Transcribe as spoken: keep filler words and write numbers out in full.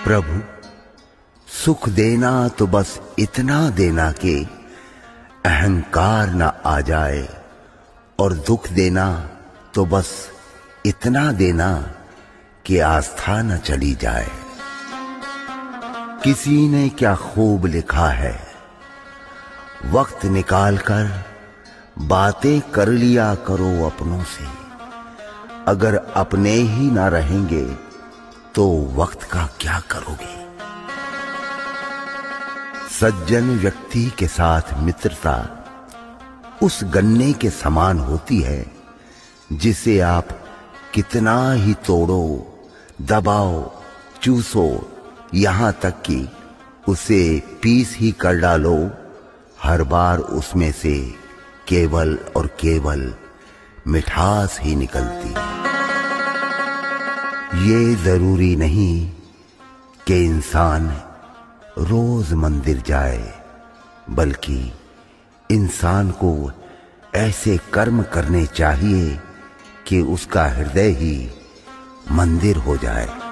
प्रभु सुख देना तो बस इतना देना कि अहंकार न आ जाए, और दुख देना तो बस इतना देना कि आस्था न चली जाए। किसी ने क्या खूब लिखा है, वक्त निकालकर बातें कर लिया करो अपनों से। अगर अपने ही ना रहेंगे तो वक्त का क्या करोगे। सज्जन व्यक्ति के साथ मित्रता उस गन्ने के समान होती है जिसे आप कितना ही तोड़ो, दबाओ, चूसो, यहां तक कि उसे पीस ही कर डालो, हर बार उसमें से केवल और केवल मिठास ही निकलती। ये जरूरी नहीं कि इंसान रोज मंदिर जाए, बल्कि इंसान को ऐसे कर्म करने चाहिए कि उसका हृदय ही मंदिर हो जाए।